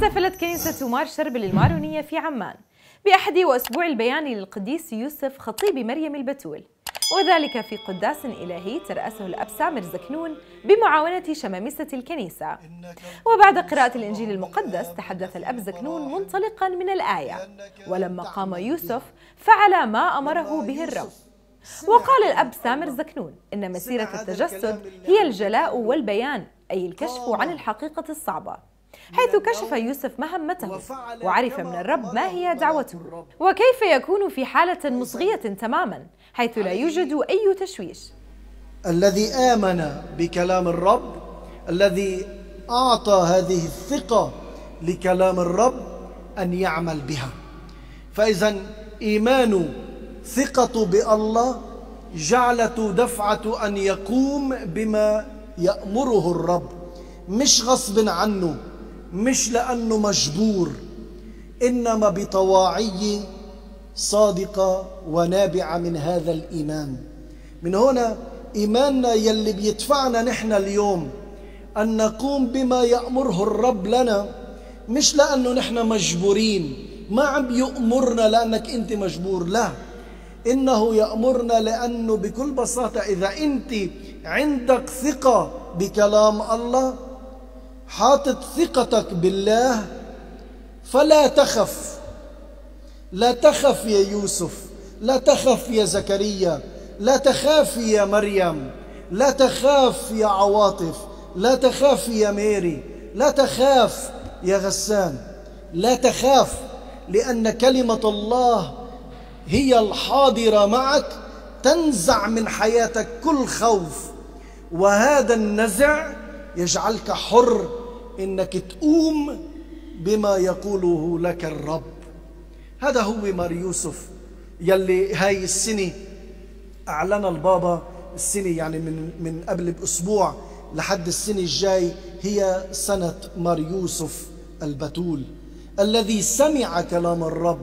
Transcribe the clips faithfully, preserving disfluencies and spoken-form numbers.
احتفلت كنيسة مار شربل المارونية في عمان بأحد وأسبوع البيان للقديس يوسف خطيب مريم البتول، وذلك في قداس إلهي ترأسه الأب سامر زكنون بمعاونة شمامسة الكنيسة. وبعد قراءة الإنجيل المقدس تحدث الأب زكنون منطلقا من الآية: ولما قام يوسف فعل ما أمره به الرب. وقال الأب سامر زكنون إن مسيرة التجسد هي الجلاء والبيان، أي الكشف عن الحقيقة الصعبة، حيث كشف يوسف مهمته وعرف من الرب ما هي دعوته، وكيف يكون في حالة مصغية تماما حيث لا يوجد أي تشويش. الذي آمن بكلام الرب، الذي أعطى هذه الثقة لكلام الرب أن يعمل بها. فإذا إيمانه ثقة بالله جعلته دفعة أن يقوم بما يأمره الرب، مش غصب عنه، مش لأنه مجبور، إنما بطواعية صادقة ونابعة من هذا الإيمان. من هنا إيماننا يلي بيدفعنا نحن اليوم أن نقوم بما يأمره الرب لنا، مش لأنه نحن مجبورين، ما عم يأمرنا لأنك أنت مجبور، لا، إنه يأمرنا لأنه بكل بساطة إذا أنت عندك ثقة بكلام الله، حاطط ثقتك بالله، فلا تخف. لا تخف يا يوسف، لا تخف يا زكريا، لا تخاف يا مريم، لا تخاف يا عواطف، لا تخاف يا ميري، لا تخاف يا غسان، لا تخاف، لأن كلمة الله هي الحاضرة معك تنزع من حياتك كل خوف، وهذا النزع يجعلك حر إنك تقوم بما يقوله لك الرب. هذا هو مار يوسف يلي هاي السنة أعلن البابا، السنة يعني من من قبل بأسبوع لحد السنة الجاي هي سنة مار يوسف البتول، الذي سمع كلام الرب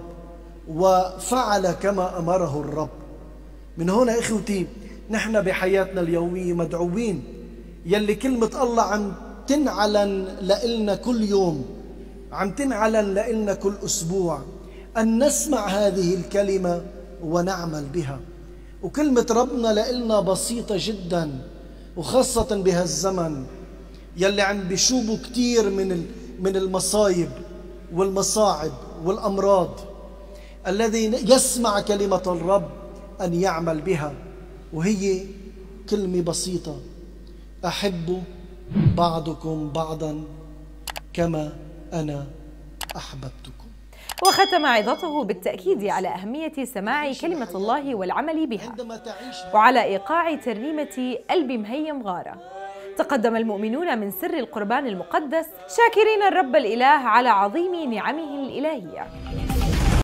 وفعل كما أمره الرب. من هنا إخوتي نحن بحياتنا اليومية مدعوين، يلي كلمة الله عم تنعلن لإلنا كل يوم، عم تنعلن لإلنا كل أسبوع، أن نسمع هذه الكلمة ونعمل بها. وكلمة ربنا لإلنا بسيطة جدا، وخاصة بهالزمن يلي عم بيشوبوا كتير من من المصايب والمصاعب والأمراض. الذي يسمع كلمة الرب أن يعمل بها، وهي كلمة بسيطة: أحبوا بعضكم بعضا كما أنا أحببتكم. وختم عظته بالتأكيد على أهمية سماع كلمة الله والعمل بها، وعلى إيقاع ترنيمة قلبي مهيم غارة. تقدم المؤمنون من سر القربان المقدس شاكرين الرب الإله على عظيم نعمه الإلهية.